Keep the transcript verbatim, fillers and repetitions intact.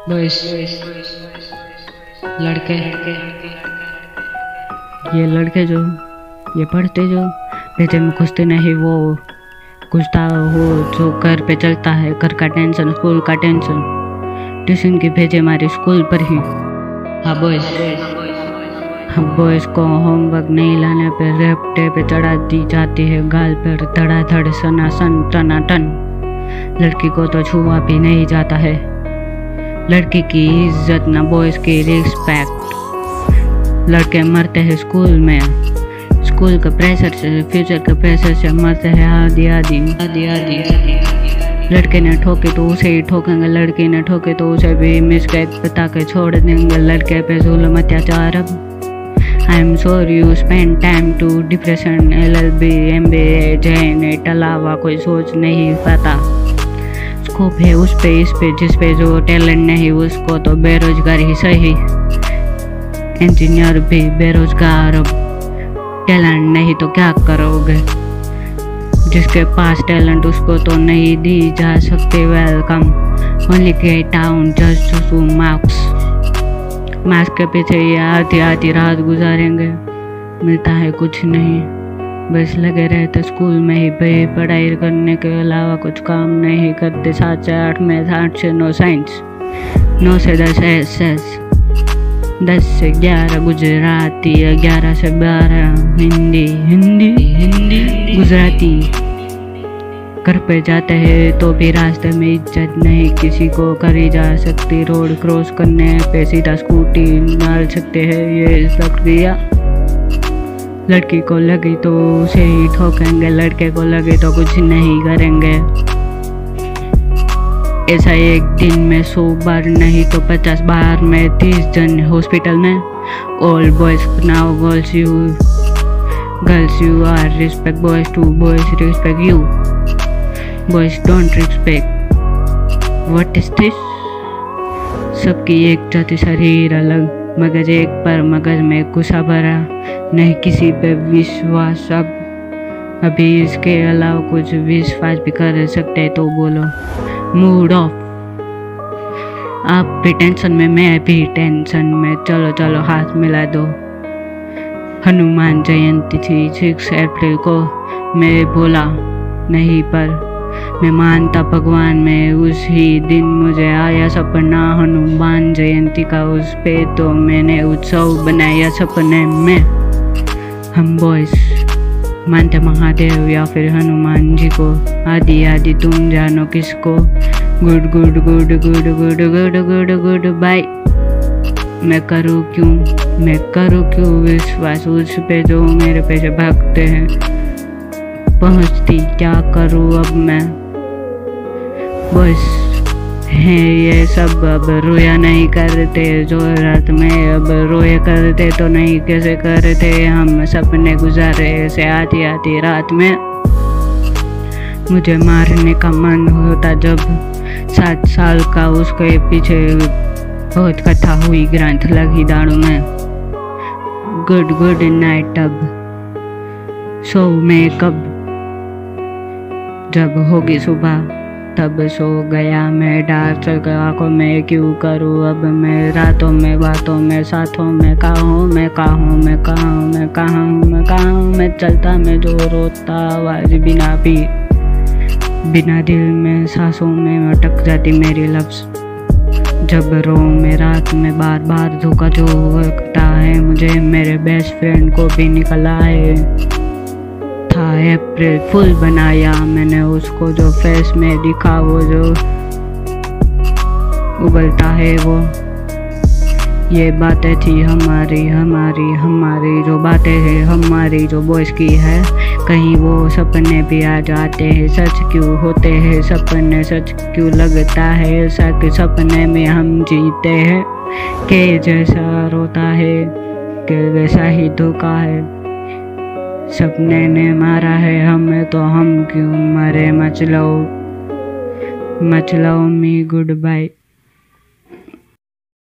Boys, लड़के, ये लड़के जो ये पढ़ते जो भेजे में घुसते नहीं, वो घुसता हो जो घर पे चलता है। घर का टेंशन, स्कूल का टेंशन, ट्यूशन की भेजे हमारे स्कूल पर ही। हाँ बॉयज, हाँ बॉयज को होमवर्क नहीं लाने पे रेपटे पे चढ़ा दी जाती है गाल पर धड़ाधड़ सनासन टनाटन। लड़की को तो छुआ भी नहीं जाता है। लड़की की इज्जत ना बॉयज की रिस्पेक्ट। लड़के मरते हैं स्कूल में, स्कूल के प्रेशर से, फ्यूचर के प्रेशर से मरते हैं आधी आधी आधी आधी। लड़के ने ठोके तो उसे ही ठोकेंगे, लड़की ने ठोके तो उसे भी मिसगाइड बता के छोड़ देंगे। लड़के पे जुल्म अत्याचार। अब I am sure you spend time to depression, L L B, M B A, J N A अलावा कोई सोच नहीं पाता। स्कोप है उस पे इस पे, जिस पे जो टैलेंट नहीं उसको तो बेरोजगार ही सही। इंजीनियर भी बेरोजगार। अब टैलेंट नहीं तो क्या करोगे? जिसके पास टैलेंट उसको तो नहीं दी जा सकती welcome. Only get out just two marks. Marks के पीछे ये आधी आधी रात गुजारेंगे, मिलता है कुछ नहीं। बस लगे रहते स्कूल में ही, भाई पढ़ाई करने के अलावा कुछ काम नहीं करते। सात से आठ में, आठ से नौ साइंस, नौ से दस एस एस, दस से ग्यारह गुजराती, ग्यारह से बारह हिंदी हिंदी हिंदी गुजराती। घर पे जाते हैं तो भी रास्ते में इज्जत नहीं किसी को करी जा सकती। रोड क्रॉस करने पे सीधा स्कूटी डाल सकते हैं, ये प्रक्रिया। लड़की को लगी तो उसे ही ठोकेंगे, लड़के को लगे तो कुछ नहीं करेंगे। ऐसा एक दिन में सौ बार नहीं तो पचास बार में तीस जन हॉस्पिटल में। All boys now girls you girls you are respect boys to boys respect you. Boys don't respect. What is this? सबकी एक जाति, शरीर अलग, मगज एक पर मगज में गुस्सा भरा नहीं किसी पे विश्वास। अब अभी इसके अलावा कुछ विश्वास भी कर सकते तो बोलो। Mood off. आप भी टेंशन में, मैं भी टेंशन में, चलो चलो हाथ मिला दो। हनुमान जयंती थी सिक्स अप्रैल को, मैं बोला नहीं पर मैं मानता भगवान में। उसी दिन मुझे आया सपना हनुमान जयंती का, उस पे तो मैंने उत्सव बनाया सपने में। हम बॉयज मानते महादेव या फिर हनुमान जी को, आदि आदि तुम जानो किसको। Good good good good good good good good bye. मैं करूँ क्यों, मैं करूँ क्यों विश्वास उस पे जो मेरे पे से भागते हैं। पहुँचती क्या करूँ अब मैं? बस है ये सब अब रोया नहीं करते जो रात में, अब रोया करते तो नहीं कैसे करते। हम सपने गुजारे ऐसे आधी आधी रात में। मुझे मारने का मन होता जब सात साल का, उसके पीछे बहुत कथा हुई, ग्रंथ लगी दाड़ू में। Good good night. अब सो में कब, जब होगी सुबह तब सो गया मैं। डार चल गया आँखों में, क्यों करूँ अब मैं रातों में, बातों में, साथों में। कहाँ मैं कहाँ मैं कहाँ मैं कहाँ मैं कहाँ मैं चलता मैं जो रोता आवाज़ बिना भी, बिना दिल में सांसों में अटक जाती मेरी लफ्ज़। जब रो में रात में बार बार धोखा जो लगता है मुझे, मेरे बेस्ट फ्रेंड को भी निकल आए था। अप्रैल फुल बनाया मैंने उसको, जो फेस में दिखा वो जो उबलता है वो। ये बातें थी हमारी हमारी हमारी, जो बातें हैं हमारी जो बॉयज की है। कहीं वो सपने भी आ जाते हैं, सच क्यों होते हैं सपने, सच क्यों लगता है ऐसा कि सपने में हम जीते हैं। के जैसा रोता है कि वैसा ही धोखा है। सपने ने मारा है हमें तो हम क्यों मरे। मचलो मचलो मी गुड बाय।